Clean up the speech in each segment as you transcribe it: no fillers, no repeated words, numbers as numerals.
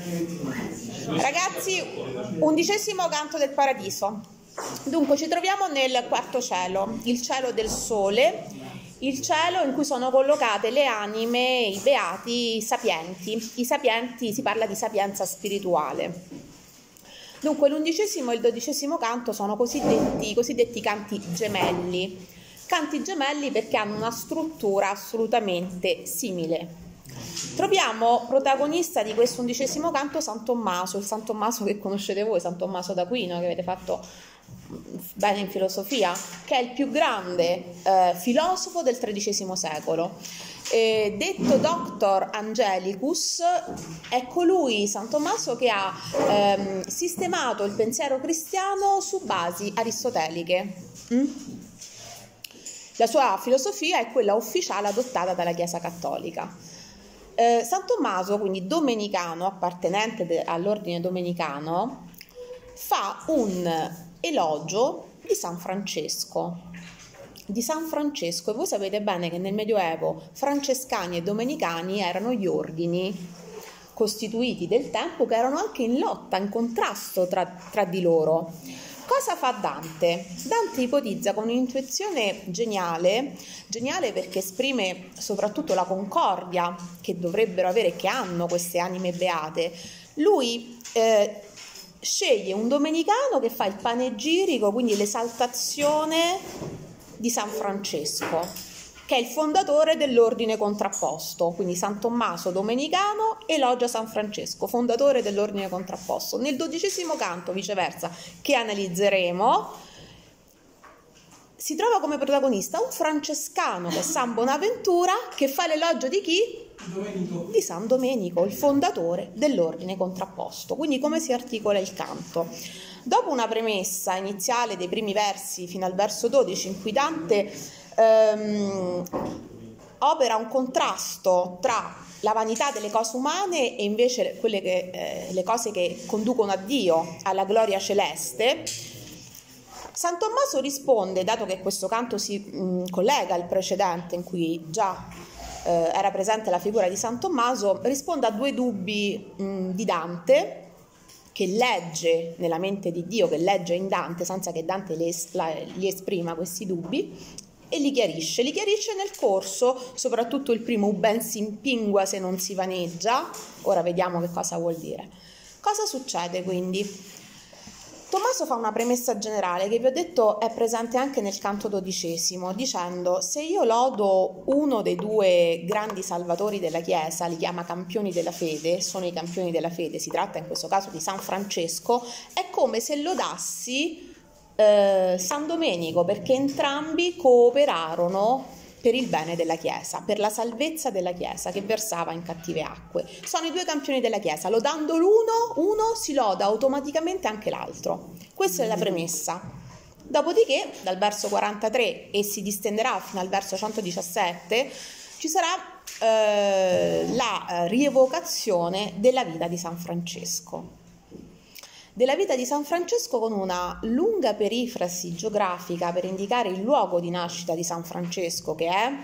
Ragazzi, 11° canto del Paradiso. Dunque ci troviamo nel quarto cielo, il cielo del sole, il cielo in cui sono collocate le anime, i beati, i sapienti. I sapienti, si parla di sapienza spirituale. Dunque l'11° e il 12° canto sono cosiddetti canti gemelli. Canti gemelli perché hanno una struttura assolutamente simile. Troviamo protagonista di questo 11° canto San Tommaso, il San Tommaso che conoscete voi, San Tommaso d'Aquino, che avete fatto bene in filosofia, che è il più grande filosofo del XIII secolo. Detto Doctor Angelicus, è colui, San Tommaso, che ha sistemato il pensiero cristiano su basi aristoteliche. La sua filosofia è quella ufficiale adottata dalla Chiesa Cattolica. San Tommaso, quindi domenicano, appartenente all'ordine domenicano, fa un elogio di San Francesco. E voi sapete bene che nel Medioevo francescani e domenicani erano gli ordini costituiti del tempo che erano anche in lotta, in contrasto tra di loro. Cosa fa Dante? Dante ipotizza con un'intuizione geniale perché esprime soprattutto la concordia che dovrebbero avere, che hanno queste anime beate. Lui sceglie un domenicano che fa il panegirico, quindi l'esaltazione di San Francesco, che è il fondatore dell'ordine contrapposto. Quindi San Tommaso domenicano elogia San Francesco, fondatore dell'ordine contrapposto. Nel 12° canto, viceversa, che analizzeremo, si trova come protagonista un francescano, che è San Bonaventura, che fa l'elogio di chi? Di San Domenico, il fondatore dell'ordine contrapposto. Quindi come si articola il canto? Dopo una premessa iniziale dei primi versi fino al verso 12, in cui Dante opera un contrasto tra la vanità delle cose umane e invece le cose che conducono a Dio, alla gloria celeste, San Tommaso risponde, dato che questo canto si collega al precedente in cui già era presente la figura di San Tommaso, risponde a due dubbi di Dante, che legge nella mente di Dio, che legge in Dante senza che Dante gli esprima questi dubbi, e li chiarisce nel corso, soprattutto il primo, ben si impingua se non si vaneggia. Ora vediamo che cosa vuol dire. Cosa succede quindi? Tommaso fa una premessa generale che vi ho detto è presente anche nel canto 12°, dicendo: se io lodo uno dei due grandi salvatori della Chiesa, li chiama campioni della fede, sono i campioni della fede, si tratta in questo caso di San Francesco, è come se lodassi San Domenico, perché entrambi cooperarono per il bene della Chiesa, per la salvezza della Chiesa che versava in cattive acque. Sono i due campioni della Chiesa, lodando uno si loda automaticamente anche l'altro. Questa è la premessa. Dopodiché, dal verso 43 e si distenderà fino al verso 117, ci sarà la rievocazione della vita di San Francesco. Della vita di San Francesco, con una lunga perifrasi geografica per indicare il luogo di nascita di San Francesco, che è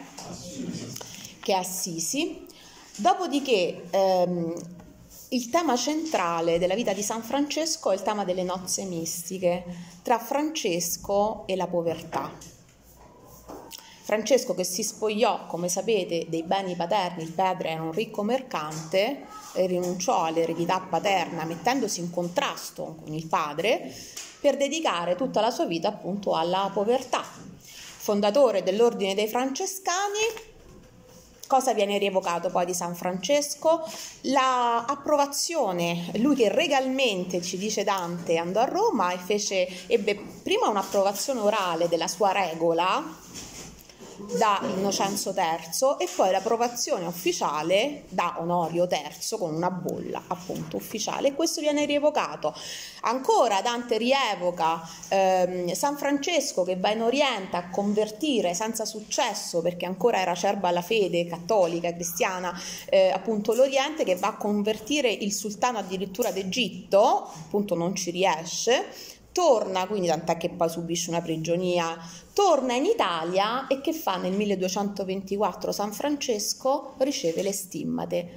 Assisi. Dopodiché il tema centrale della vita di San Francesco è il tema delle nozze mistiche tra Francesco e la povertà. Francesco, che si spogliò, come sapete, dei beni paterni, il padre era un ricco mercante, e rinunciò all'eredità paterna mettendosi in contrasto con il padre per dedicare tutta la sua vita appunto alla povertà. Fondatore dell'ordine dei francescani. Cosa viene rievocato poi di San Francesco? La approvazione, lui che regalmente, ci dice Dante, andò a Roma e ebbe prima un'approvazione orale della sua regola da Innocenzo III e poi l'approvazione ufficiale da Onorio III con una bolla appunto ufficiale, e questo viene rievocato. Ancora Dante rievoca San Francesco che va in Oriente a convertire senza successo, perché ancora era acerba la fede cattolica cristiana, appunto l'Oriente, che va a convertire il sultano addirittura d'Egitto, appunto non ci riesce. Torna, quindi tant'è che poi subisce una prigionia, torna in Italia e che fa nel 1224 San Francesco? Riceve le stimmate.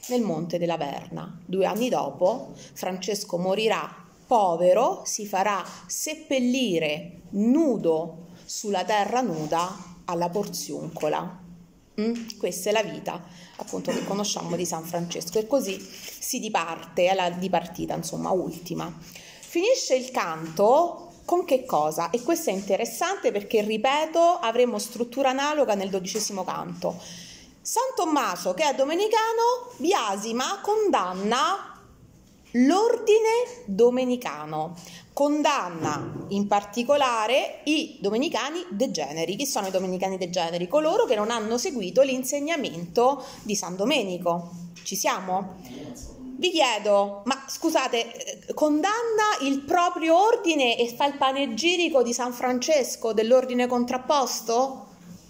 nel Monte della Verna. 2 anni dopo Francesco morirà povero, si farà seppellire nudo sulla terra nuda alla Porziuncola. Questa è la vita appunto che conosciamo di San Francesco, e così si diparte, è la dipartita insomma ultima. Finisce il canto con che cosa? E questo è interessante perché, ripeto, avremo struttura analoga nel 12° canto. San Tommaso, che è domenicano, biasima, condanna l'ordine domenicano, condanna in particolare i domenicani degeneri. Chi sono i domenicani degeneri? Coloro che non hanno seguito l'insegnamento di San Domenico. Ci siamo? Vi chiedo, ma scusate, condanna il proprio ordine e fa il panegirico di San Francesco dell'ordine contrapposto?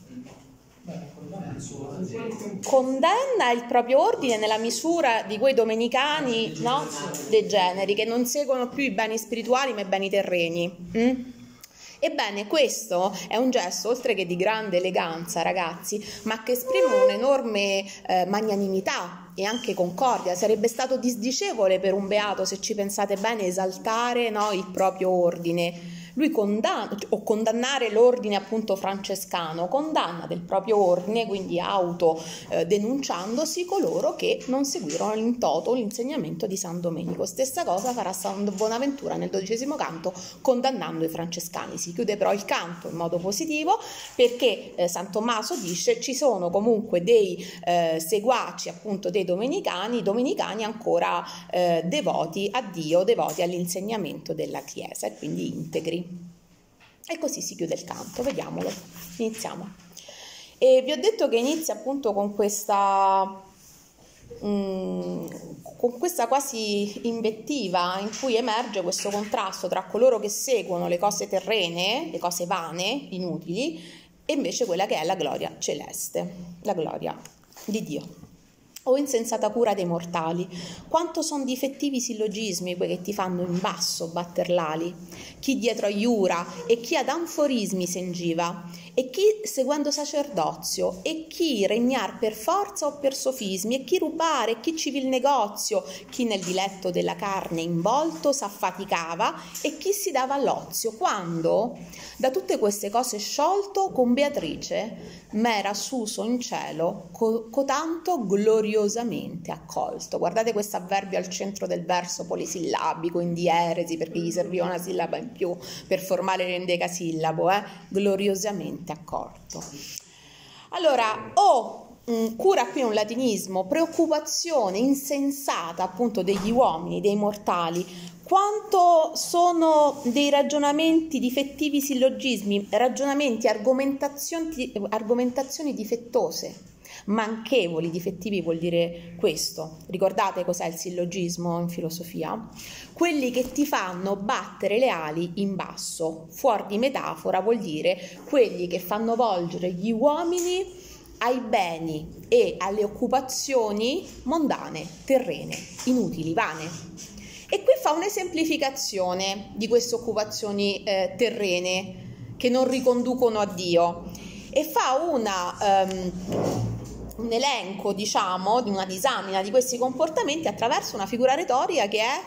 Condanna il proprio ordine nella misura di quei domenicani, no? Degeneri, che non seguono più i beni spirituali ma i beni terreni. Ebbene, questo è un gesto, oltre che di grande eleganza, ragazzi, ma che esprime un'enorme magnanimità e anche concordia. Sarebbe stato disdicevole per un beato, se ci pensate bene, esaltare, no, il proprio ordine. Lui condannare l'ordine appunto francescano, condanna del proprio ordine, quindi denunciandosi coloro che non seguirono in toto l'insegnamento di San Domenico. Stessa cosa farà San Bonaventura nel 12° canto, condannando i francescani. Si chiude però il canto in modo positivo, perché San Tommaso dice ci sono comunque dei seguaci appunto dei domenicani ancora devoti a Dio, devoti all'insegnamento della Chiesa, e quindi integri. E così si chiude il canto. Vediamolo, iniziamo. E vi ho detto che inizia appunto con questa quasi invettiva in cui emerge questo contrasto tra coloro che seguono le cose terrene, le cose vane, inutili, e invece quella che è la gloria celeste, la gloria di Dio. O insensata cura dei mortali, quanto son difettivi i sillogismi quei che ti fanno in basso batter l'ali, chi dietro aiura e chi ad anforismi sengiva, e chi seguendo sacerdozio, e chi regnar per forza o per sofismi, e chi rubare, e chi civil negozio, chi nel diletto della carne involto s'affaticava, e chi si dava all'ozio, quando da tutte queste cose sciolto con Beatrice m'era suso in cielo cotanto gloriosamente accolto. Guardate questo avverbio al centro del verso polisillabico in dieresi, perché gli serviva una sillaba in più per formare l'endecasillabo, gloriosamente accolto. Allora, cura qui un latinismo, preoccupazione insensata appunto degli uomini, dei mortali, quanto sono dei ragionamenti difettivi, sillogismi, ragionamenti, argomentazioni difettose, manchevoli. Difettivi vuol dire questo. Ricordate cos'è il sillogismo in filosofia? Quelli che ti fanno battere le ali in basso. Fuori di metafora vuol dire quelli che fanno volgere gli uomini ai beni e alle occupazioni mondane, terrene, inutili, vane. E qui fa un'esemplificazione di queste occupazioni terrene che non riconducono a Dio, e fa un elenco, diciamo, di una disamina di questi comportamenti attraverso una figura retorica che è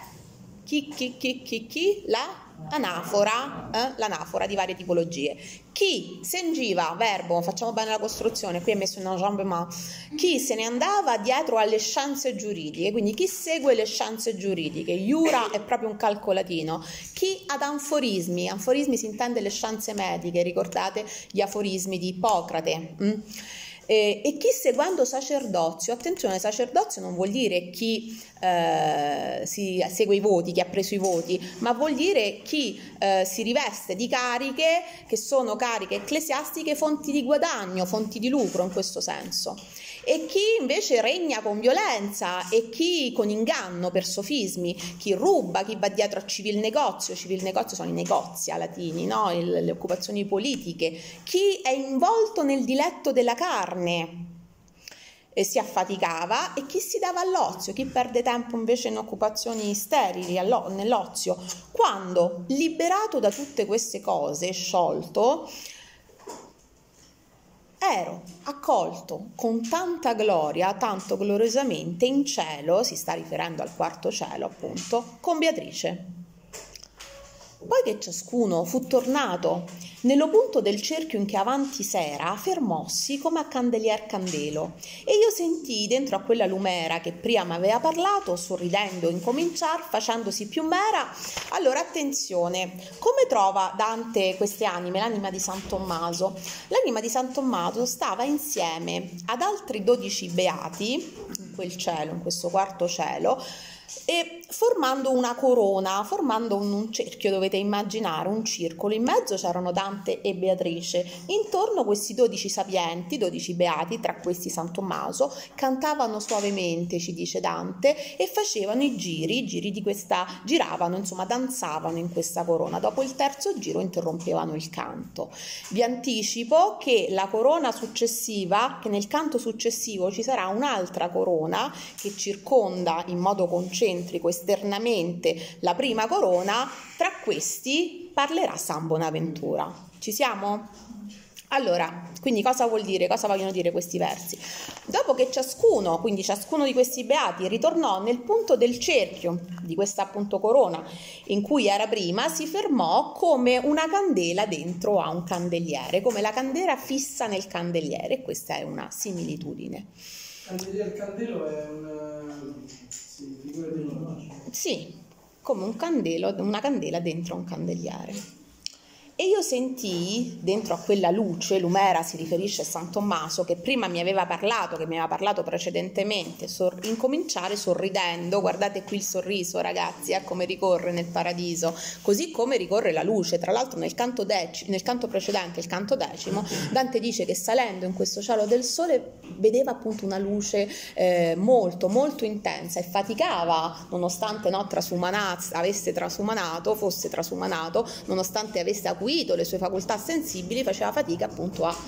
l'anafora di varie tipologie. Chi sengiva, verbo, facciamo bene la costruzione, qui è messo in enjambement, chi se ne andava dietro alle scienze giuridiche, quindi chi segue le scienze giuridiche, iura è proprio un calcolatino, chi ad anforismi si intende le scienze mediche, ricordate gli aforismi di Ippocrate, e chi seguendo sacerdozio. Attenzione, sacerdozio non vuol dire chi segue i voti, chi ha preso i voti, ma vuol dire chi si riveste di cariche che sono cariche ecclesiastiche, fonti di guadagno, fonti di lucro in questo senso, e chi invece regna con violenza, e chi con inganno per sofismi, chi ruba, chi va dietro a civil negozio sono i negozia latini, no? Le occupazioni politiche, chi è involto nel diletto della carne e si affaticava, e chi si dava all'ozio, chi perde tempo invece in occupazioni sterili nell'ozio, quando liberato da tutte queste cose, sciolto, ero accolto con tanta gloria, tanto gloriosamente in cielo, si sta riferendo al quarto cielo appunto, con Beatrice. Poi che ciascuno fu tornato nello punto del cerchio in che avanti s'era, fermossi come a candelier candelo, e io sentii dentro a quella lumera che prima m'aveva parlato, sorridendo incominciar, facendosi più mera. Allora attenzione, come trova Dante queste anime, l'anima di San Tommaso? L'anima di San Tommaso stava insieme ad altri 12 beati in quel cielo, in questo quarto cielo, e formando una corona, formando un cerchio, dovete immaginare un circolo, in mezzo c'erano Dante e Beatrice, intorno questi 12 sapienti, 12 beati, tra questi San Tommaso, cantavano suavemente, ci dice Dante, e facevano i giri di questa, giravano, insomma danzavano in questa corona. Dopo il terzo giro interrompevano il canto. Vi anticipo che la corona successiva, che nel canto successivo ci sarà un'altra corona che circonda in modo concentrico esternamente la prima corona. Tra questi parlerà San Bonaventura. Ci siamo? Allora, quindi cosa vuol dire? Cosa vogliono dire questi versi? Dopo che ciascuno di questi beati ritornò nel punto del cerchio di questa appunto corona in cui era prima, si fermò come una candela dentro a un candeliere, come la candela fissa nel candeliere, e questa è una similitudine. Il candelo è una figura dell'immagine. Sì, come un candelo, una candela dentro a un candeliere. E io sentii dentro a quella luce, Lumera si riferisce a San Tommaso che prima mi aveva parlato, che mi aveva parlato precedentemente, incominciare sorridendo. Guardate qui il sorriso, ragazzi, come ricorre nel paradiso, così come ricorre la luce. Tra l'altro nel canto precedente, il canto 10, Dante dice che salendo in questo cielo del sole vedeva appunto una luce molto molto intensa, e faticava, nonostante fosse trasumanato, nonostante avesse acuito le sue facoltà sensibili, faceva fatica appunto a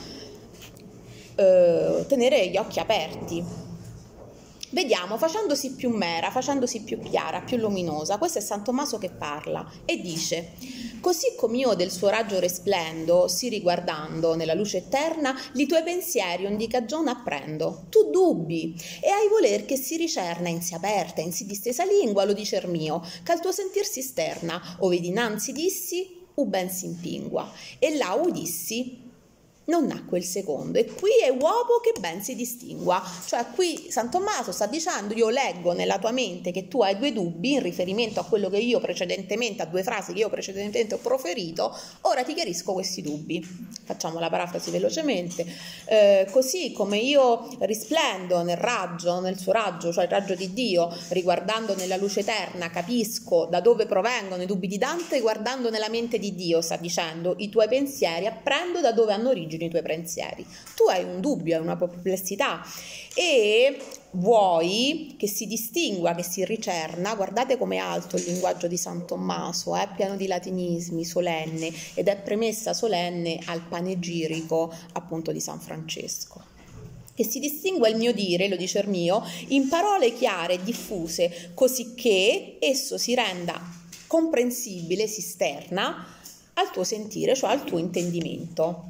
tenere gli occhi aperti. Vediamo, facendosi più mera, facendosi più chiara, più luminosa. Questo è San Tommaso che parla e dice: così come io del suo raggio resplendo, sì riguardando nella luce eterna, li tuoi pensieri ogni cagione apprendo. Tu dubbi e hai voler che si ricerna in si aperta, in si distesa lingua, lo dicer mio, che al tuo sentir si sterna, ove dinanzi dissi, u ben si impingua, e là udissi, non nacque il secondo, e qui è uopo che ben si distingua. Cioè qui San Tommaso sta dicendo: io leggo nella tua mente che tu hai due dubbi in riferimento a quello che io precedentemente, a due frasi che io precedentemente ho proferito, ora ti chiarisco questi dubbi. Facciamo la parafrasi velocemente. Così come io risplendo nel suo raggio, cioè il raggio di Dio, riguardando nella luce eterna, capisco da dove provengono i dubbi di Dante, guardando nella mente di Dio, sta dicendo, i tuoi pensieri, apprendo da dove hanno origine i tuoi pensieri. Tu hai un dubbio, hai una perplessità e vuoi che si distingua, che si ricerna. Guardate com'è alto il linguaggio di San Tommaso, è pieno di latinismi, solenne, ed è premessa solenne al panegirico appunto di San Francesco. Che si distingua il mio dire, lo dicer mio, in parole chiare e diffuse, così che esso si renda comprensibile, si sterna al tuo sentire, cioè al tuo intendimento.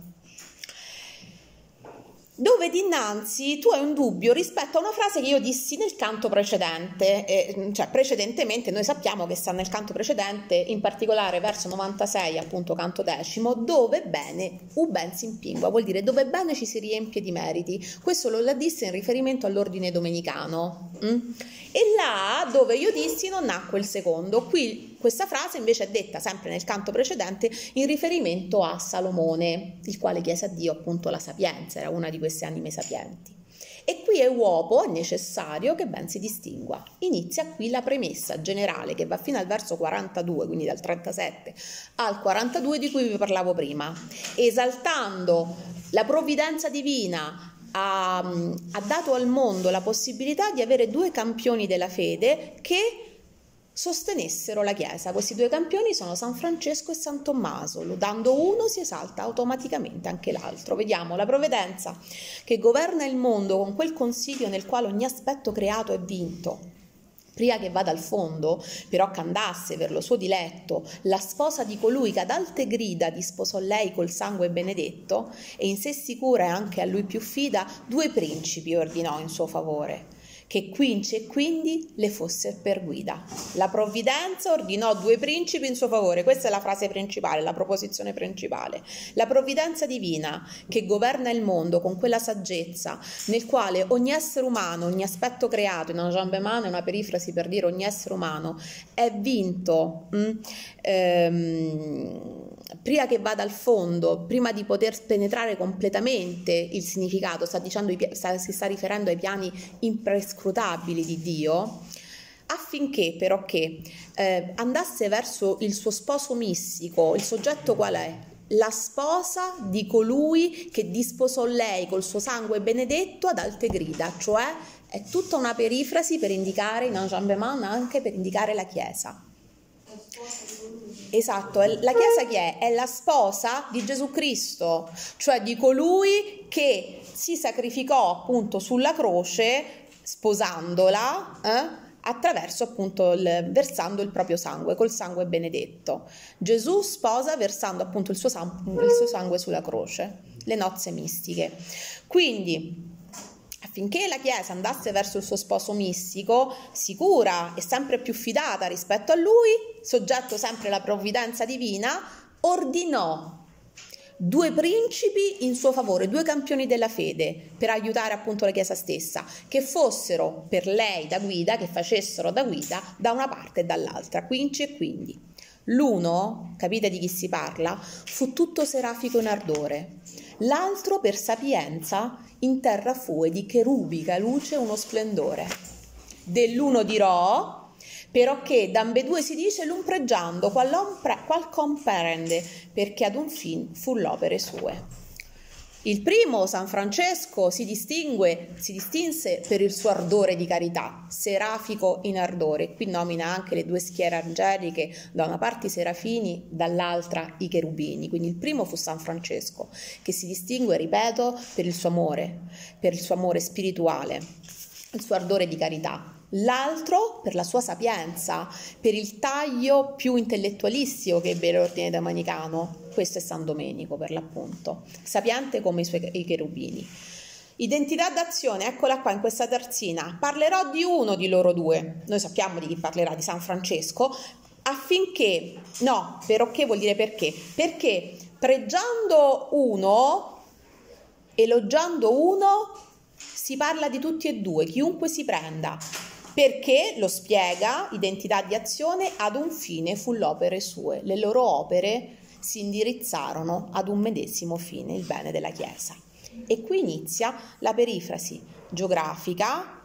Dove dinanzi tu hai un dubbio rispetto a una frase che io dissi nel canto precedente, cioè precedentemente noi sappiamo che sta nel canto precedente, in particolare verso 96, appunto canto 10, dove bene, u ben si impingua, vuol dire dove bene ci si riempie di meriti. Questo lo disse in riferimento all'ordine domenicano. E là dove io dissi non nacque il secondo. Qui questa frase invece è detta sempre nel canto precedente in riferimento a Salomone, il quale chiese a Dio appunto la sapienza, era una di queste anime sapienti. E qui è uopo, è necessario che ben si distingua. Inizia qui la premessa generale che va fino al verso 42, quindi dal 37 al 42 di cui vi parlavo prima, esaltando la provvidenza divina. Ha dato al mondo la possibilità di avere due campioni della fede che sostenessero la Chiesa. Questi due campioni sono San Francesco e San Tommaso. Lodando uno si esalta automaticamente anche l'altro. Vediamo la provvidenza che governa il mondo con quel consiglio nel quale ogni aspetto creato è vinto. Pria che vada al fondo, però c'andasse per lo suo diletto la sposa di colui che ad alte grida disposò lei col sangue benedetto, e in sé sicura e anche a lui più fida, 2 principi ordinò in suo favore, che quinci e quindi le fosse per guida. La provvidenza ordinò 2 principi in suo favore, questa è la frase principale, la proposizione principale. La provvidenza divina che governa il mondo con quella saggezza nel quale ogni essere umano, ogni aspetto creato, in enjambement è una perifrasi per dire ogni essere umano, è vinto prima che vada al fondo, prima di poter penetrare completamente il significato, si sta riferendo ai piani imprescrutabili di Dio, affinché però che andasse verso il suo sposo mistico. Il soggetto qual è? La sposa di colui che disposò lei col suo sangue benedetto ad alte grida, cioè è tutta una perifrasi per indicare, in enjambement anche per indicare la Chiesa. Esatto, la Chiesa chi è? È la sposa di Gesù Cristo, cioè di colui che si sacrificò appunto sulla croce sposandola attraverso appunto versando il proprio sangue, col sangue benedetto. Gesù sposa versando appunto il suo sangue sulla croce, le nozze mistiche. Quindi affinché la Chiesa andasse verso il suo sposo mistico, sicura e sempre più fidata rispetto a lui, soggetto sempre alla provvidenza divina, ordinò 2 principi in suo favore, 2 campioni della fede, per aiutare appunto la Chiesa stessa, che fossero per lei da guida, che facessero da guida da una parte e dall'altra, quinci e quindi. L'uno, capite di chi si parla, fu tutto serafico in ardore, l'altro per sapienza in terra fu e di cherubica luce uno splendore. Dell'uno dirò, però che d'ambedue si dice l'un pregiando, qual comprende, perché ad un fin fu l'opere sue. Il primo, San Francesco, si distinse per il suo ardore di carità, serafico in ardore. Qui nomina anche le 2 schiere angeliche, da una parte i serafini, dall'altra i cherubini. Quindi il primo fu San Francesco, che si distingue, ripeto, per il suo amore spirituale, il suo ardore di carità. L'altro per la sua sapienza, per il taglio più intellettualistico che ebbe l'ordine domenicano. Questo è San Domenico per l'appunto, sapiente come i cherubini. Identità d'azione, eccola qua in questa terzina. Parlerò di uno di loro 2, noi sappiamo di chi parlerà, di San Francesco, affinché, no, però che vuol dire perché? Perché pregiando uno, elogiando uno, si parla di tutti e 2, chiunque si prenda. Perché, lo spiega, identità di azione, ad un fine fu l'opere sue. Le loro opere si indirizzarono ad un medesimo fine, il bene della Chiesa. E qui inizia la perifrasi geografica,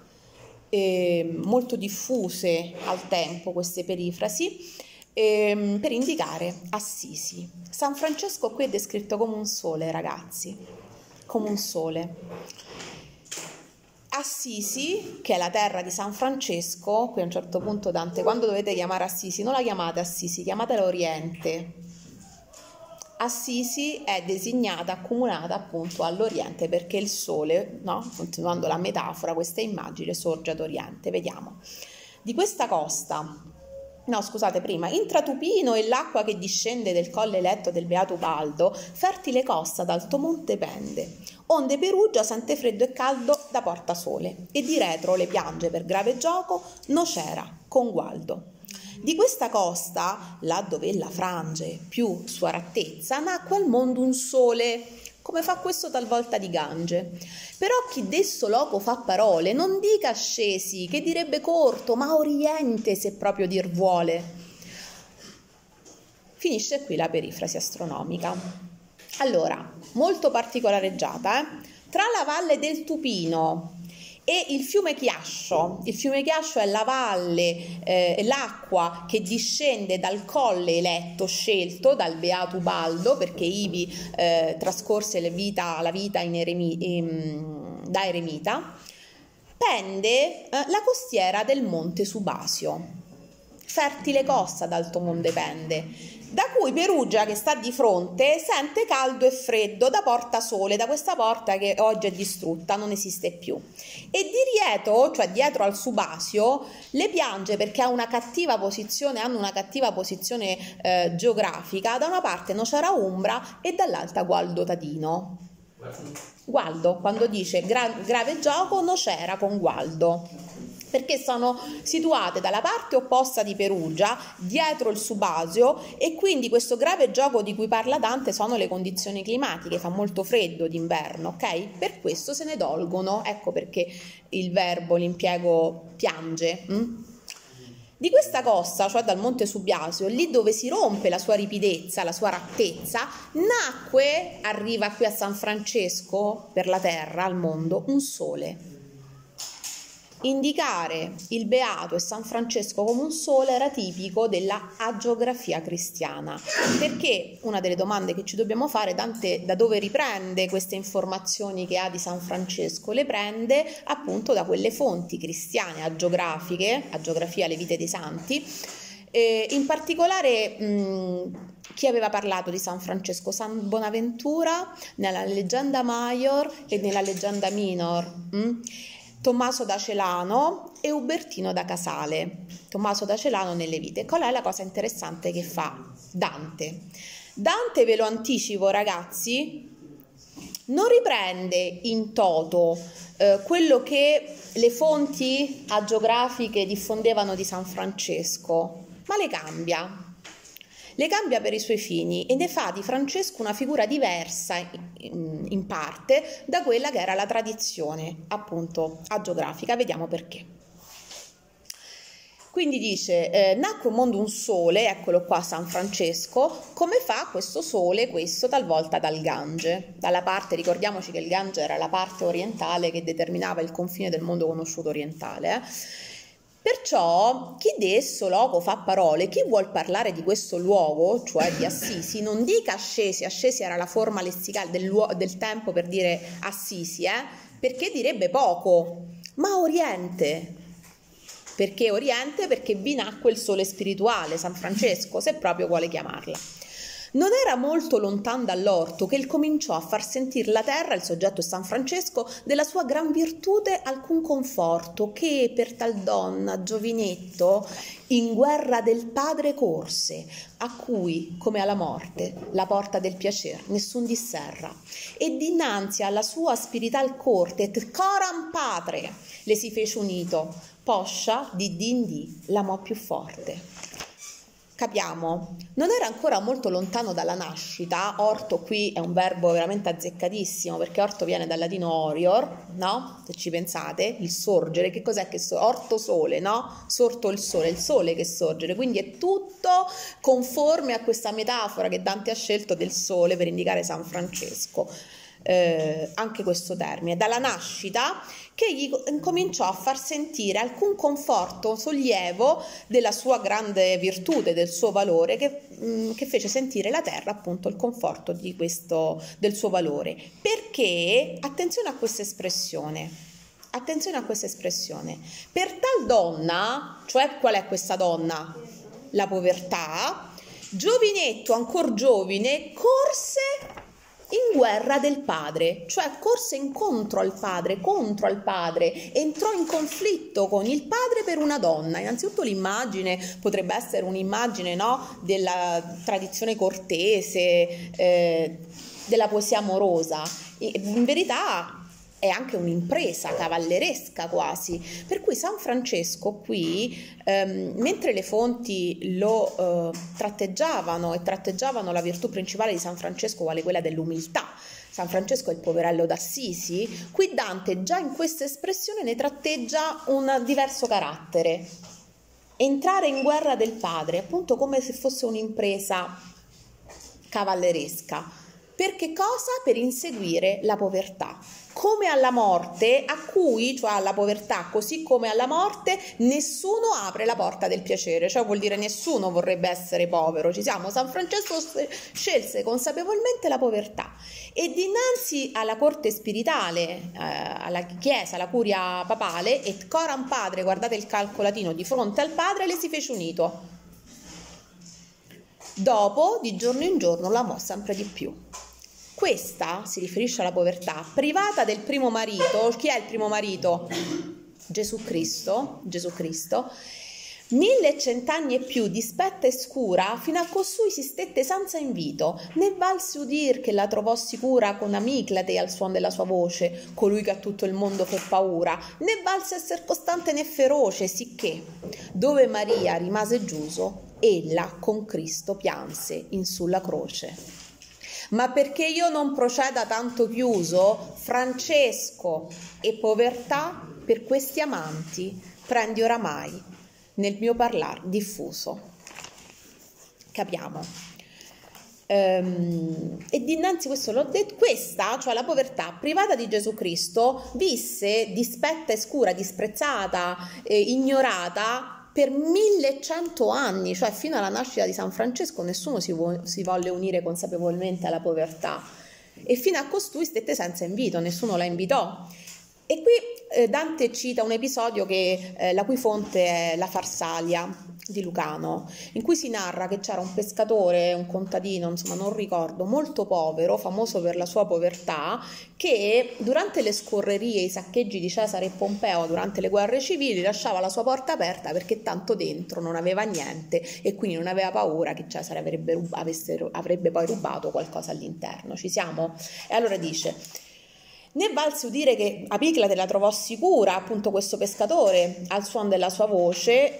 molto diffuse al tempo queste perifrasi, per indicare Assisi. San Francesco qui è descritto come un sole, ragazzi, come un sole. Assisi, che è la terra di San Francesco, qui a un certo punto Dante, quando dovete chiamare Assisi, non la chiamate Assisi, chiamatela Oriente. Assisi è designata, accomunata appunto all'Oriente, perché il sole, no? Continuando la metafora, questa immagine sorge ad Oriente. Vediamo. Di questa costa, no scusate prima, intratupino e l'acqua che discende del colle eletto del Beato Ubaldo, fertile costa d'alto monte pende, onde Perugia sente freddo e caldo da porta sole, e di retro le piange per grave gioco Nocera con Gualdo. Di questa costa, là dove ella frange più sua rattezza, nacque al mondo un sole, come fa questo talvolta di Gange. Però chi desso loco fa parole, non dica scesi, che direbbe corto, ma oriente se proprio dir vuole. Finisce qui la perifrasi astronomica. Allora, molto particolareggiata, tra la valle del Tupino e il fiume Chiascio è la valle, l'acqua che discende dal colle eletto, scelto dal Beato Ubaldo, perché ivi trascorse la vita da eremita, pende la costiera del monte Subasio. Fertile costa d'alto monte pende. da cui Perugia, che sta di fronte, sente caldo e freddo da Porta Sole, da questa porta che oggi è distrutta, non esiste più. E di Rieto, cioè dietro al Subasio, le piange perché hanno una cattiva posizione geografica, da una parte Nocera Umbra e dall'altra Gualdo Tadino. Gualdo, quando dice grave gioco, Nocera con Gualdo, perché sono situate dalla parte opposta di Perugia, dietro il Subasio, e quindi questo grave gioco di cui parla Dante sono le condizioni climatiche, fa molto freddo d'inverno, ok? Per questo se ne dolgono, ecco perché il verbo, l'impiego piange. Di questa costa, cioè dal Monte Subasio, lì dove si rompe la sua ripidezza, la sua rattezza, nacque, arriva qui a San Francesco, per la terra, al mondo, un sole. Indicare il Beato e San Francesco come un sole era tipico della agiografia cristiana, perché una delle domande che ci dobbiamo fare, Dante da dove riprende queste informazioni che ha di San Francesco? Le prende appunto da quelle fonti cristiane agiografiche, agiografia le vite dei santi, in particolare chi aveva parlato di San Francesco? San Bonaventura nella leggenda Maior e nella leggenda Minor. Tommaso da Celano e Ubertino da Casale. Tommaso da Celano nelle vite. Qual è la cosa interessante che fa Dante? Dante, ve lo anticipo ragazzi, non riprende in toto quello che le fonti agiografiche diffondevano di San Francesco, ma le cambia. Le cambia per i suoi fini e ne fa di Francesco una figura diversa in parte da quella che era la tradizione appunto agiografica. Vediamo perché. Quindi dice, nacque un mondo un sole, eccolo qua San Francesco, come fa questo sole, questo talvolta dal Gange, dalla parte, ricordiamoci che il Gange era la parte orientale che determinava il confine del mondo conosciuto orientale, Perciò chi d'esso loco fa parole, chi vuol parlare di questo luogo, cioè di Assisi, non dica Ascesi, Ascesi era la forma lessicale del tempo per dire Assisi, perché direbbe poco, ma Oriente. Perché Oriente? Perché vi nacque il sole spirituale, San Francesco, se proprio vuole chiamarla. Non era molto lontano dall'orto che il cominciò a far sentire la terra, il soggetto è San Francesco, della sua gran virtute alcun conforto, che per tal donna, giovinetto, in guerra del padre corse, a cui, come alla morte, la porta del piacer nessun disserra, e dinanzi alla sua spirital corte, et coram patre, le si fece unito, poscia di dindì l'amò più forte. Capiamo, non era ancora molto lontano dalla nascita. Orto qui è un verbo veramente azzeccatissimo, perché orto viene dal latino orior, no? Se ci pensate, il sorgere, che cos'è che orto sole, no? Sorto il sole che sorgere, quindi è tutto conforme a questa metafora che Dante ha scelto del sole per indicare San Francesco. Anche questo termine, dalla nascita, che gli cominciò a far sentire alcun conforto, sollievo della sua grande virtute, del suo valore, che fece sentire la terra appunto il conforto del suo valore. Perché, attenzione a questa espressione, per tal donna, cioè qual è questa donna? La povertà, giovinetto, ancor giovine, corse in guerra del padre, cioè corse incontro al padre, contro al padre, entrò in conflitto con il padre per una donna. Innanzitutto l'immagine potrebbe essere un'immagine, no, della tradizione cortese, della poesia amorosa. In verità è anche un'impresa cavalleresca quasi, per cui San Francesco qui, mentre le fonti lo tratteggiavano la virtù principale di San Francesco quale quella dell'umiltà, San Francesco è il poverello d'Assisi, qui Dante già in questa espressione ne tratteggia un diverso carattere. Entrare in guerra del padre, appunto come se fosse un'impresa cavalleresca. Per che cosa? Per inseguire la povertà. Come alla morte, a cui, cioè alla povertà, così come alla morte, nessuno apre la porta del piacere, cioè vuol dire nessuno vorrebbe essere povero, ci siamo. San Francesco scelse consapevolmente la povertà e dinanzi alla corte spiritale, alla chiesa, alla curia papale, et coram padre, guardate il calco latino, di fronte al padre le si fece unito. Dopo, di giorno in giorno, l'amò sempre di più. Questa si riferisce alla povertà privata del primo marito. Chi è il primo marito? Gesù Cristo. 1100 anni e più di spetta e scura, fino a costui si stette senza invito, né valse udir che la trovò sicura con Amiclate al suon della sua voce, colui che a tutto il mondo fe paura, né valse esser costante né feroce, sicché, dove Maria rimase giuso, ella con Cristo pianse in sulla croce. Ma perché io non proceda tanto chiuso, Francesco e povertà per questi amanti prendi oramai nel mio parlar diffuso. Capiamo. E dinanzi questo l'ho detto, questa, cioè la povertà privata di Gesù Cristo, visse dispetta e scura, disprezzata, ignorata per 1100 anni, cioè fino alla nascita di San Francesco nessuno si volle unire consapevolmente alla povertà, e fino a costui stette senza invito, nessuno la invitò. E qui Dante cita un episodio la cui fonte è la Farsalia di Lucano, in cui si narra che c'era un pescatore, un contadino, insomma non ricordo, molto povero, famoso per la sua povertà, che durante le scorrerie, i saccheggi di Cesare e Pompeo, durante le guerre civili, lasciava la sua porta aperta perché tanto dentro non aveva niente e quindi non aveva paura che Cesare avrebbe poi rubato qualcosa all'interno. Ci siamo? E allora dice: né valse udire che Amiclate la trovò sicura, appunto questo pescatore, al suon della sua voce,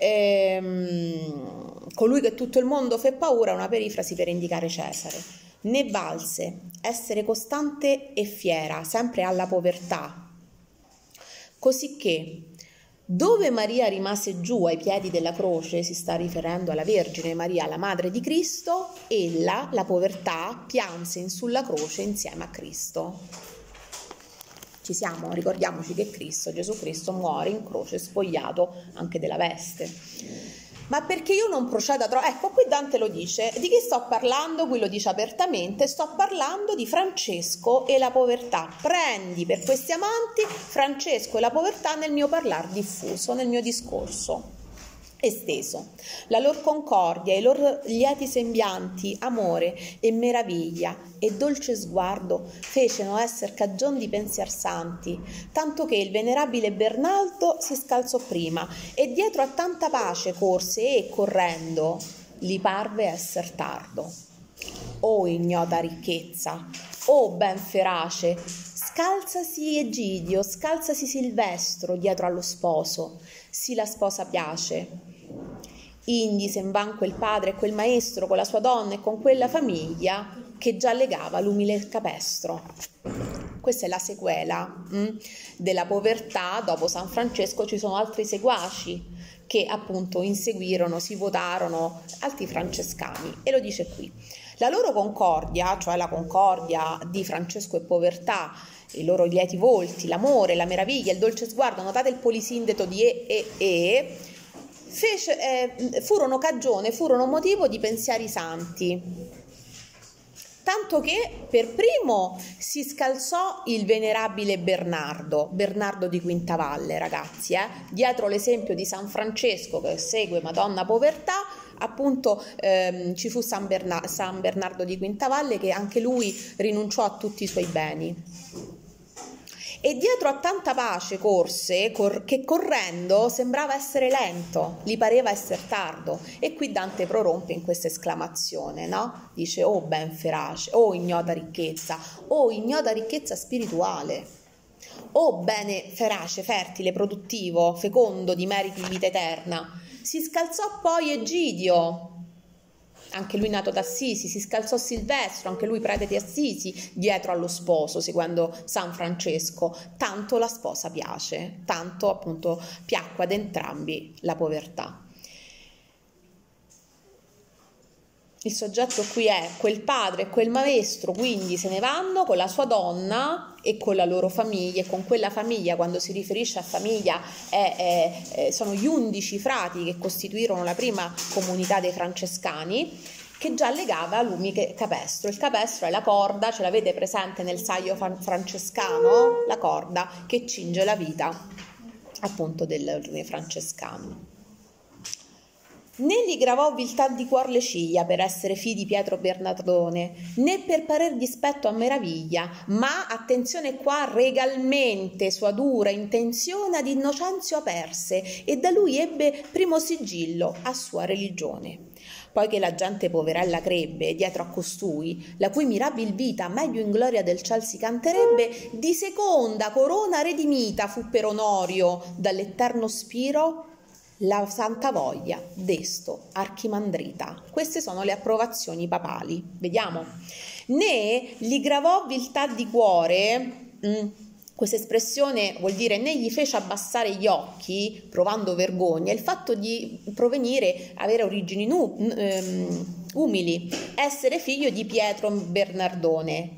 colui che tutto il mondo fe paura, una perifrasi per indicare Cesare. Né valse essere costante e fiera, sempre alla povertà, cosicché dove Maria rimase giù ai piedi della croce, si sta riferendo alla Vergine Maria, la madre di Cristo, ella, la povertà, pianse in sulla croce insieme a Cristo. Ci siamo? Ricordiamoci che Gesù Cristo muore in croce spogliato anche della veste. Ma perché io non proceda troppo? Ecco, qui Dante lo dice. Di chi sto parlando? Qui lo dice apertamente. Sto parlando di Francesco e la povertà. Prendi per questi amanti Francesco e la povertà nel mio parlar diffuso, nel mio discorso esteso. La lor concordia, i lor lieti sembianti, amore e meraviglia e dolce sguardo fecero esser cagion di pensier santi, tanto che il venerabile Bernardo si scalzò prima e dietro a tanta pace corse e, correndo, gli parve esser tardo. O ignota ricchezza, o ben ferace, scalzasi Egidio, scalzasi Silvestro dietro allo sposo, sì la sposa piace. Indi sen van quel padre e quel maestro con la sua donna e con quella famiglia che già legava l'umile capestro. Questa è la sequela della povertà. Dopo San Francesco ci sono altri seguaci che appunto inseguirono, si votarono, altri francescani, e lo dice qui. La loro concordia, cioè la concordia di Francesco e povertà, i loro lieti volti, l'amore, la meraviglia, il dolce sguardo, notate il polisindeto di furono motivo di pensieri santi, tanto che per primo si scalzò il venerabile Bernardo di Quintavalle, ragazzi, dietro l'esempio di San Francesco che segue Madonna Povertà, appunto ci fu San Bernardo di Quintavalle, che anche lui rinunciò a tutti i suoi beni. E dietro a tanta pace corse, che correndo sembrava essere lento, gli pareva essere tardo. E qui Dante prorompe in questa esclamazione, no? Dice: oh ben ferace, oh ignota ricchezza spirituale, oh bene ferace, fertile, produttivo, fecondo di meriti di vita eterna. Si scalzò poi Egidio, anche lui nato da Assisi, si scalzò Silvestro, anche lui prete di Assisi, dietro allo sposo, seguendo San Francesco. Tanto la sposa piace, tanto appunto piacque ad entrambi la povertà. Il soggetto qui è quel padre e quel maestro, quindi se ne vanno con la sua donna e con la loro famiglia, e con quella famiglia, quando si riferisce a famiglia, sono gli 11 frati che costituirono la prima comunità dei francescani, che già legava l'umile capestro. Il capestro è la corda, ce l'avete presente nel saio francescano, la corda che cinge la vita appunto dei francescani. Né gli gravò viltà di cuor le ciglia per essere figli di Pietro Bernardone, né per parer dispetto a meraviglia, ma, attenzione qua, regalmente sua dura intenzione ad Innocenzio aperse, e da lui ebbe primo sigillo a sua religione. Poi che la gente poverella crebbe dietro a costui, la cui mirabil vita meglio in gloria del ciel si canterebbe, di seconda corona redimita fu per onorio dall'eterno spiro la santa voglia d'esto Archimandrita. Queste sono le approvazioni papali. Vediamo. Né gli gravò viltà di cuore, questa espressione vuol dire né gli fece abbassare gli occhi provando vergogna il fatto di provenire, avere origini umili, essere figlio di Pietro Bernardone.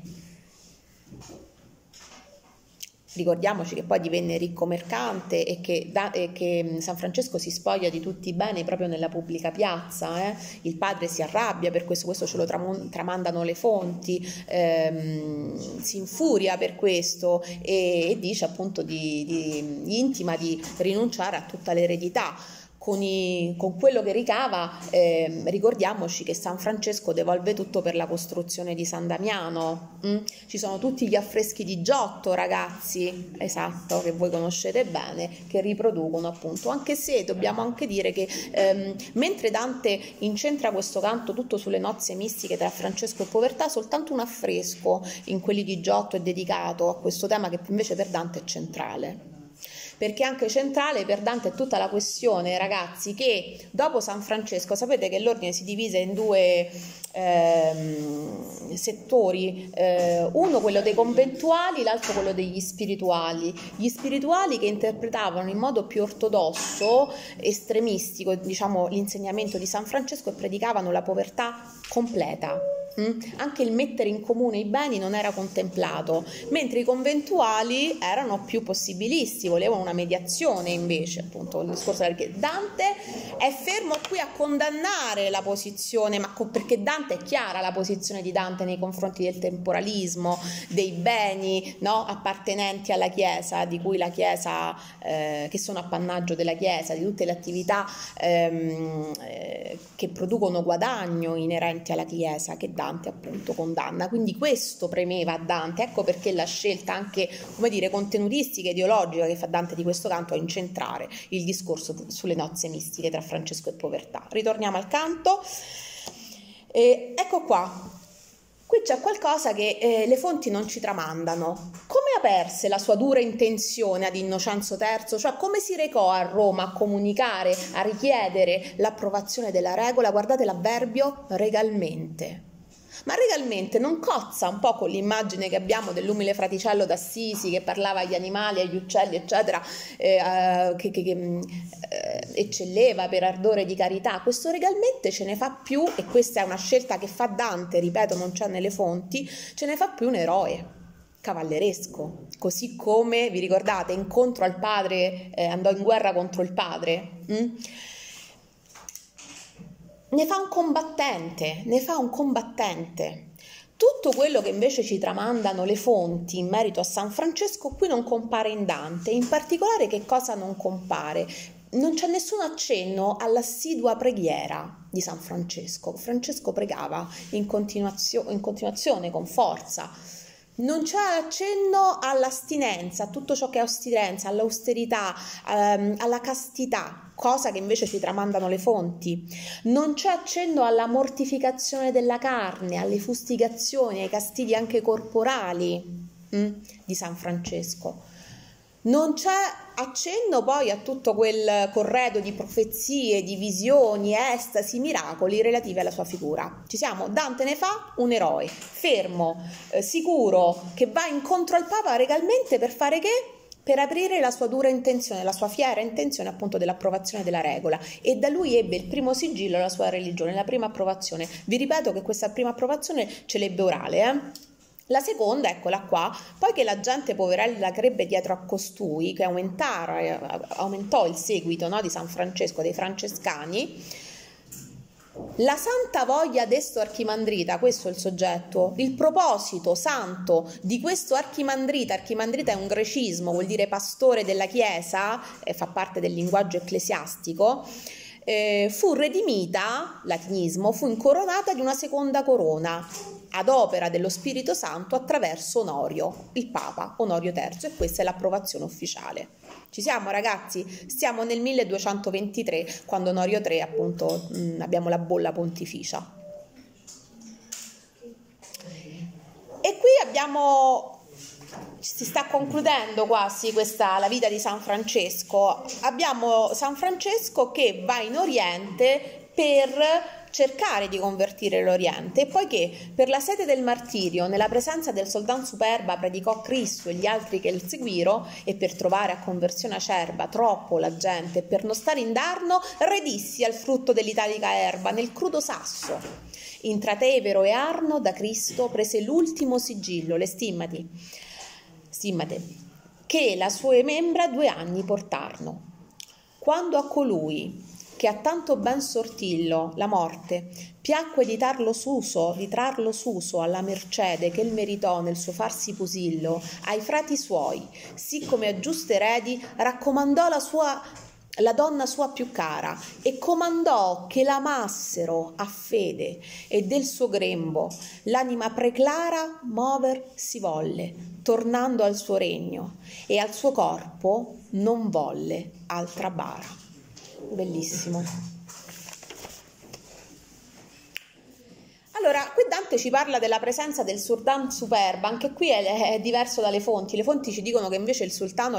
Ricordiamoci che poi divenne ricco mercante e che San Francesco si spoglia di tutti i beni proprio nella pubblica piazza. Il padre si arrabbia per questo ce lo tramandano le fonti, si infuria per questo e dice appunto gli intima di rinunciare a tutta l'eredità. Con quello che ricava, ricordiamoci che San Francesco devolve tutto per la costruzione di San Damiano. Ci sono tutti gli affreschi di Giotto, ragazzi, esatto, che voi conoscete bene, che riproducono appunto, anche se dobbiamo anche dire che mentre Dante incentra questo canto tutto sulle nozze mistiche tra Francesco e povertà, soltanto un affresco in quelli di Giotto è dedicato a questo tema, che invece per Dante è centrale. Perché anche centrale per Dante è tutta la questione, ragazzi, che dopo San Francesco, sapete che l'ordine si divise in due settori, uno quello dei conventuali, l'altro quello degli spirituali. Gli spirituali che interpretavano in modo più ortodosso, estremistico, diciamo, l'insegnamento di San Francesco e predicavano la povertà completa. Anche il mettere in comune i beni non era contemplato, mentre i conventuali erano più possibilisti, volevano una mediazione invece, appunto il discorso perché Dante è fermo qui a condannare la posizione, ma perché Dante è chiara la posizione di Dante nei confronti del temporalismo, dei beni, no, appartenenti alla Chiesa, di cui la Chiesa, che sono appannaggio della Chiesa, di tutte le attività che producono guadagno inerenti alla Chiesa, che Dante appunto condanna. Quindi questo premeva a Dante, ecco perché la scelta anche, come dire, contenutistica, ideologica che fa Dante di questo canto è incentrare il discorso sulle nozze mistiche tra Francesco e povertà. Ritorniamo al canto, ecco qua. Qui c'è qualcosa che le fonti non ci tramandano. Come aperse la sua dura intenzione ad Innocenzo III? Cioè come si recò a Roma a comunicare, a richiedere l'approvazione della regola? Guardate l'avverbio, regalmente. Ma regalmente non cozza un po' con l'immagine che abbiamo dell'umile fraticello d'Assisi che parlava agli animali, agli uccelli, eccetera, che eccelleva per ardore di carità? Questo regalmente ce ne fa più, e questa è una scelta che fa Dante, ripeto, non c'è nelle fonti, ce ne fa più un eroe cavalleresco, così come, vi ricordate, incontro al padre, andò in guerra contro il padre? Ne fa un combattente. Tutto quello che invece ci tramandano le fonti in merito a San Francesco qui non compare in Dante. In particolare che cosa non compare? Non c'è nessun accenno all'assidua preghiera di San Francesco. Francesco pregava in continuazione, con forza. Non c'è accenno all'astinenza, a tutto ciò che è ostirenza, all'austerità, alla castità, cosa che invece ci tramandano le fonti. Non c'è accenno alla mortificazione della carne, alle fustigazioni, ai castidi anche corporali di San Francesco. Non c'è accenno poi a tutto quel corredo di profezie, di visioni, estasi, miracoli relativi alla sua figura. Ci siamo? Dante ne fa un eroe, fermo, sicuro, che va incontro al Papa regalmente per fare che? Per aprire la sua dura intenzione, la sua fiera intenzione appunto dell'approvazione della regola, e da lui ebbe il primo sigillo alla sua religione, la prima approvazione. Vi ripeto che questa prima approvazione ce l'ebbe orale, La seconda, eccola qua, poi che la gente poverella crebbe dietro a costui, che aumentò il seguito, no, di San Francesco, dei francescani, la santa voglia d'esto Archimandrita, questo è il soggetto, il proposito santo di questo Archimandrita. Archimandrita è un grecismo, vuol dire pastore della Chiesa, fa parte del linguaggio ecclesiastico. fu redimita, latinismo, fu incoronata di una seconda corona ad opera dello Spirito Santo attraverso Onorio, il Papa Onorio III, e questa è l'approvazione ufficiale. Ci siamo ragazzi? Stiamo nel 1223, quando Onorio III appunto abbiamo la bolla pontificia. E qui si sta concludendo quasi la vita di San Francesco. Abbiamo San Francesco che va in Oriente per cercare di convertire l'Oriente, e poiché per la sete del martirio, nella presenza del Soldan Superba, predicò Cristo e gli altri che il seguirono, e per trovare a conversione acerba troppo la gente, e per non stare indarno, redissi al frutto dell'italica erba nel crudo sasso. Intra Tevero e Arno da Cristo prese l'ultimo sigillo, le stimmate, che la sue membra 2 anni portarono. Quando a colui che ha tanto ben sortillo, la morte, piacque di trarlo suso alla mercede che il meritò nel suo farsi pusillo, ai frati suoi, sì come a giuste eredi, raccomandò la donna sua più cara, e comandò che l'amassero a fede, e del suo grembo l'anima preclara mover si volle, tornando al suo regno, e al suo corpo non volle altra bara. Bellissimo. Allora, qui Dante ci parla della presenza del Soldan Superba. Anche qui è diverso dalle fonti. Le fonti ci dicono che invece il soldano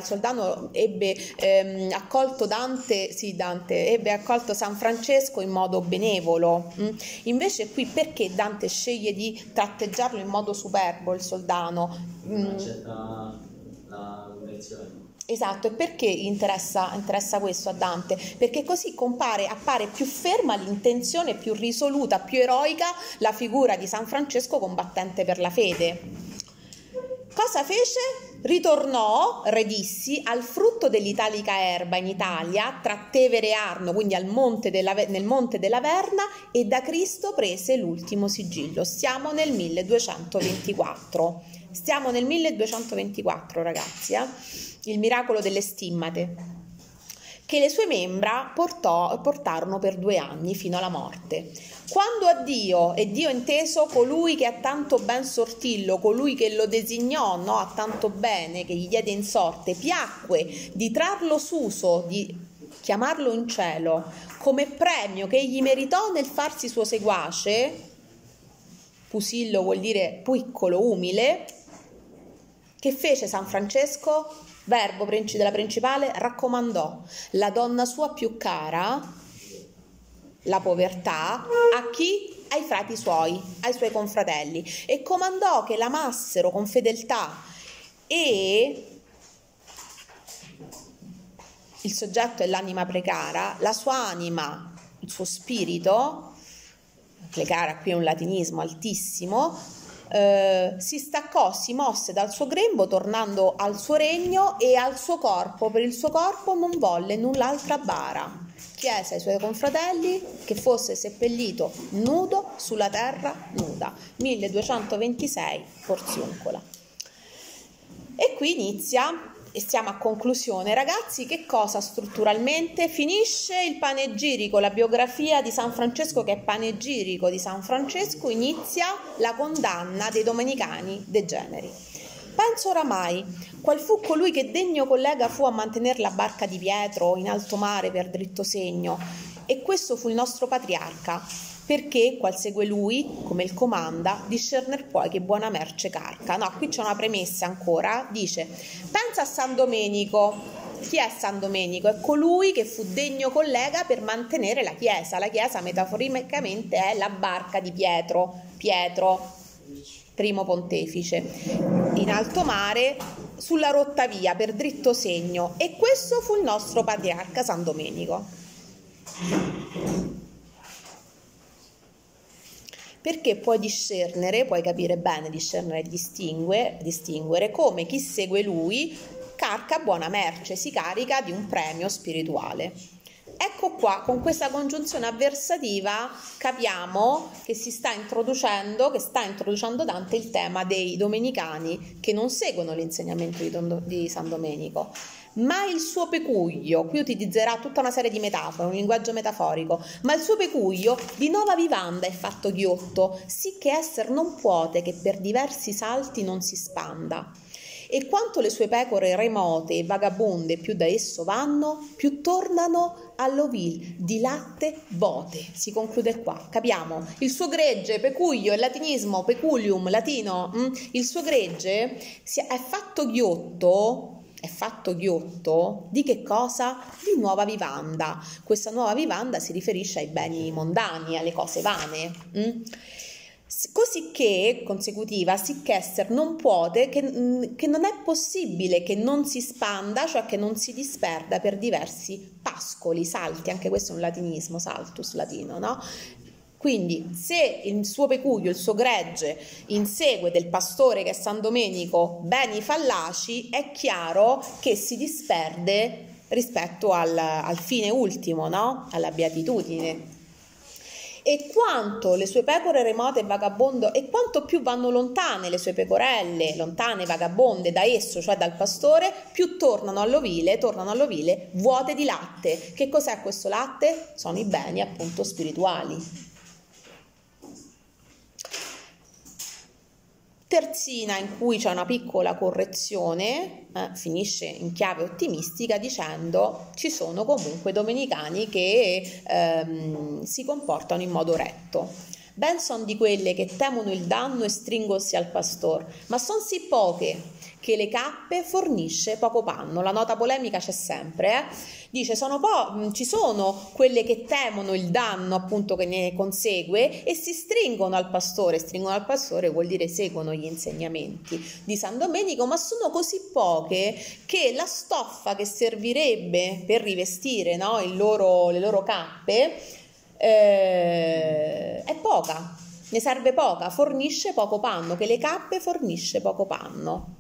ebbe accolto ebbe accolto San Francesco in modo benevolo. Invece qui perché Dante sceglie di tratteggiarlo in modo superbo il soldano? Accetta la conversione. Esatto, e perché interessa questo a Dante? Perché così appare più ferma l'intenzione, più risoluta, più eroica la figura di San Francesco combattente per la fede. Cosa fece? Ritornò, redissi, al frutto dell'italica erba in Italia, tra Tevere e Arno, quindi nel monte della Verna, e da Cristo prese l'ultimo sigillo. Stiamo nel 1224. Stiamo nel 1224, ragazzi, il miracolo delle stimmate, che le sue membra portarono per 2 anni fino alla morte. Quando a Dio, e Dio inteso colui che ha tanto ben sortillo, colui che lo designò, no, a tanto bene, che gli diede in sorte, piacque di trarlo suso, di chiamarlo in cielo, come premio che egli meritò nel farsi suo seguace, pusillo vuol dire piccolo, umile, che fece San Francesco? Verbo della principale, raccomandò la donna sua più cara, la povertà, a chi? Ai frati suoi, ai suoi confratelli, e comandò che l'amassero con fedeltà, e il soggetto è l'anima precara, la sua anima, il suo spirito, precara qui è un latinismo altissimo, si staccò, si mosse dal suo grembo tornando al suo regno, e al suo corpo, per il suo corpo non volle null'altra bara. Chiese ai suoi confratelli che fosse seppellito nudo sulla terra nuda. 1226 Porziuncola. E qui inizia, e stiamo a conclusione, ragazzi, che cosa strutturalmente? Finisce il panegirico, la biografia di San Francesco, che è panegirico di San Francesco, inizia la condanna dei domenicani degeneri. Penso oramai, qual fu colui che degno collega fu a mantenere la barca di Pietro in alto mare per dritto segno, e questo fu il nostro patriarca, perché qual segue lui, come il comanda, discerner poi che buona merce carca. No, qui c'è una premessa ancora, dice, pensa a San Domenico. Chi è San Domenico? È colui che fu degno collega per mantenere la Chiesa. La Chiesa metaforicamente è la barca di Pietro, primo pontefice, in alto mare, sulla rotta via, per dritto segno, e questo fu il nostro patriarca San Domenico. Perché puoi capire bene, discernere e distinguere come chi segue lui carca buona merce, si carica di un premio spirituale. Ecco qua, con questa congiunzione avversativa capiamo che sta introducendo Dante il tema dei domenicani che non seguono l'insegnamento di San Domenico, ma il suo pecuglio, qui utilizzerà tutta una serie di metafore, un linguaggio metaforico, ma il suo pecuglio di nova vivanda è fatto ghiotto, sì che esser non puote che per diversi salti non si spanda. E quanto le sue pecore remote e vagabonde più da esso vanno, più tornano all'ovil di latte bote. Si conclude qua, capiamo? Il suo gregge, pecuglio, il latinismo, peculium, latino, il suo gregge è fatto ghiotto di che cosa? Di nuova vivanda. Questa nuova vivanda si riferisce ai beni mondani, alle cose vane. Così che, consecutiva, sicc'esser non puote, che non è possibile che non si spanda, cioè che non si disperda per diversi pascoli, salti, anche questo è un latinismo, saltus latino, no? Quindi se il suo pecuglio, il suo gregge insegue del pastore che è San Domenico beni fallaci, è chiaro che si disperde rispetto al fine ultimo, no? Alla beatitudine. E quanto le sue pecore remote e vagabondo, e quanto più vanno lontane le sue pecorelle, lontane vagabonde da esso, cioè dal pastore, più tornano all'ovile vuote di latte. Che cos'è questo latte? Sono i beni appunto spirituali. Terzina in cui c'è una piccola correzione, finisce in chiave ottimistica dicendo ci sono comunque domenicani che si comportano in modo retto. Ben son di quelle che temono il danno e stringosi al pastor, ma son sì poche che le cappe fornisce poco panno. La nota polemica c'è sempre, dice ci sono quelle che temono il danno appunto che ne consegue e si stringono al pastore vuol dire seguono gli insegnamenti di San Domenico, ma sono così poche che la stoffa che servirebbe per rivestire, no, le loro cappe è poca, ne serve poca, fornisce poco panno, che le cappe fornisce poco panno.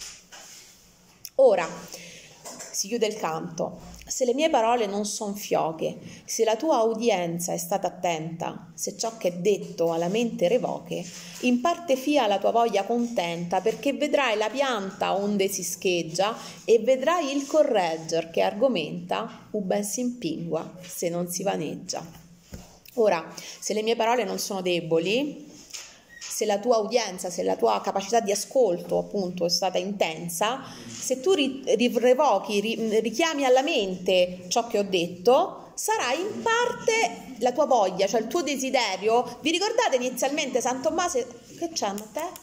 Ora si chiude il canto. Se le mie parole non son fioche, se la tua udienza è stata attenta, se ciò che è detto alla mente revoche, in parte fia la tua voglia contenta, perché vedrai la pianta onde si scheggia e vedrai il corregger che argomenta, u ben si impingua se non si vaneggia. Ora, se le mie parole non sono deboli, se la tua udienza, se la tua capacità di ascolto appunto è stata intensa, se tu richiami alla mente ciò che ho detto, sarà in parte la tua voglia, cioè il tuo desiderio. Vi ricordate inizialmente San Tommaso, che c'è a te?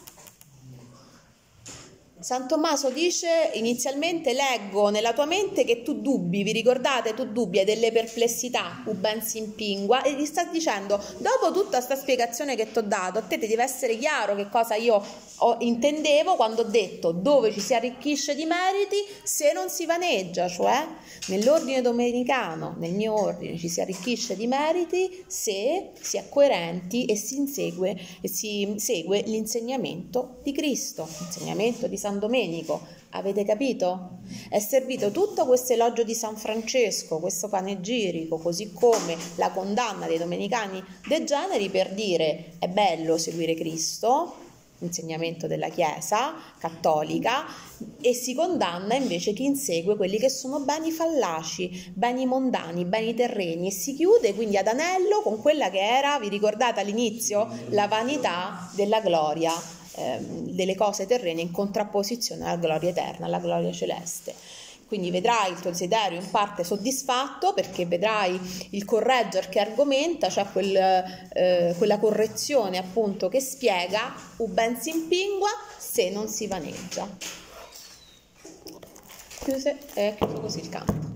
San Tommaso dice inizialmente leggo nella tua mente che tu dubbi, vi ricordate? Tu dubbi, hai delle perplessità, u ben si impingua, e gli sta dicendo, dopo tutta questa spiegazione che ti ho dato, a te ti deve essere chiaro che cosa io intendevo quando ho detto dove ci si arricchisce di meriti se non si vaneggia, cioè nell'ordine domenicano, nel mio ordine ci si arricchisce di meriti se si è coerenti e si segue l'insegnamento di Cristo, l'insegnamento di San Domenico. Avete capito? È servito tutto questo elogio di San Francesco, questo panegirico, così come la condanna dei domenicani degeneri, per dire è bello seguire Cristo, insegnamento della Chiesa cattolica, e si condanna invece chi insegue quelli che sono beni fallaci, beni mondani, beni terreni, e si chiude quindi ad anello con quella che era, vi ricordate all'inizio, la vanità della gloria delle cose terrene in contrapposizione alla gloria eterna, alla gloria celeste. Quindi vedrai il tuo desiderio in parte soddisfatto, perché vedrai il corregger che argomenta, cioè quella correzione appunto che spiega, u ben si impingua se non si vaneggia. Chiuso così il canto.